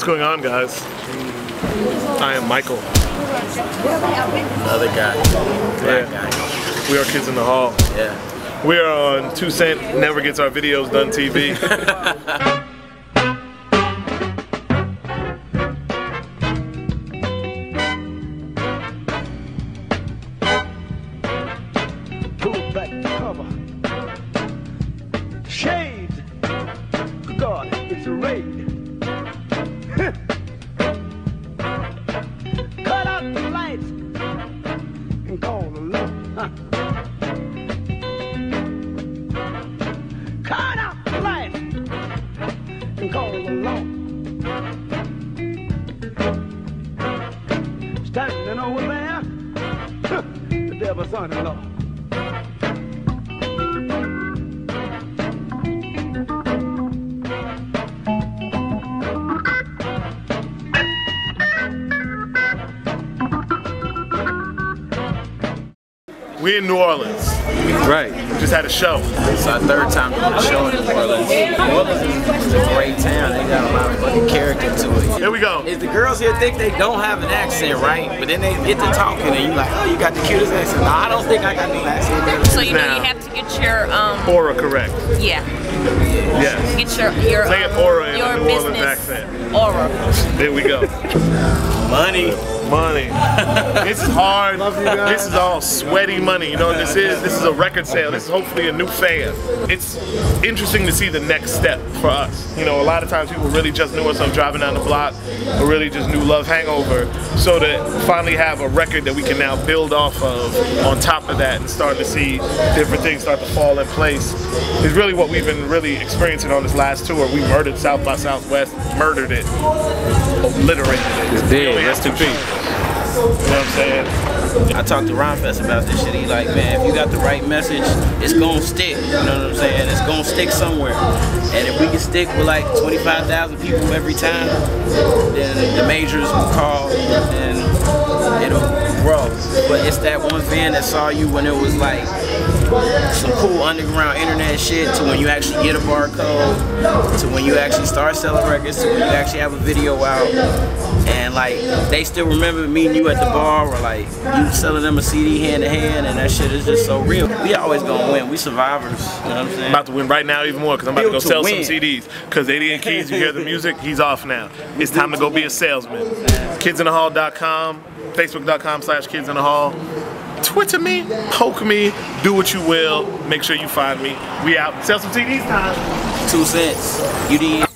going on, guys? I am Michael. Other guy. Black guy. We are Kidz In The Hall. Yeah. We are on 2 Cent Never Gets Our Videos Done TV. Pull back the cover. Shades. God, it's a raid. Cut out the lights and call the law. Cut out the lights and call the law. Standing over there, the devil's son-in-law. We in New Orleans. Right. We just had a show. It's our third time doing a show in New Orleans. New Orleans is a great town. They got a lot of fucking character to it. Here we go. If the girls here think they don't have an accent, right? But then they get to talking and you like, oh, you got the cutest accent. No, I don't think I got the accent. So you know you have to get your Aura correct. yeah. Yes. Get your Say it aura in your a New Orleans business accent. aura. There we go. Money. Money. This is hard. This is all sweaty money. You know what this is? This is a record sale. This is hopefully a new fan. It's interesting to see the next step for us. You know, a lot of times people really just knew us on Driving Down the Block, or really just knew Love Hangover. So to finally have a record that we can now build off of on top of that and start to see different things start to fall in place is really what we've been really experiencing on this last tour. We murdered South by Southwest, murdered it, obliterated it. It's big. Rest in peace. You know what I'm saying? I talked to Ron Fest about this shit. He like, man, if you got the right message, it's gonna stick. You know what I'm saying? It's gonna stick somewhere. And if we can stick with like 25,000 people every time, then the majors will call and it'll grow. But it's that one fan that saw you when it was like some cool underground internet shit, to when you actually get a barcode, to when you actually start selling records, to when you actually have a video out. And like, they still remember meeting you at the bar, or like you selling them a CD hand to hand, and that shit is just so real. We always gonna win. We survivors. You know what I'm saying? I'm about to win right now even more, because I'm about to go sell some CDs. Because 80 and Keys, you hear the music, he's off now. It's time to go be a salesman. KidzinTheHall.com, Facebook.com/Kidz In The Hall. Twitter me, poke me, do what you will. Make sure you find me. We out. Sell some CDs time. 2 cents. You did.